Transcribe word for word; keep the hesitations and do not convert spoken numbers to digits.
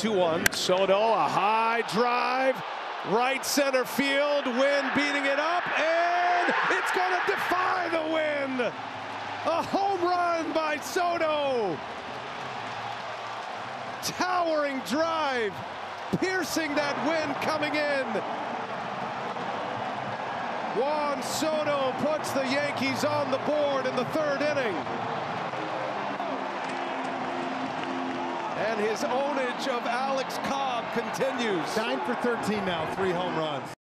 two one. Soto, a high drive, right center field. Wind beating it up, and it's going to defy the wind. A home run by Soto. Towering drive, piercing that wind coming in. Juan Soto puts the Yankees on the board in the third inning. And his ownage of Alex Cobb continues. nine for thirteen now, three home runs.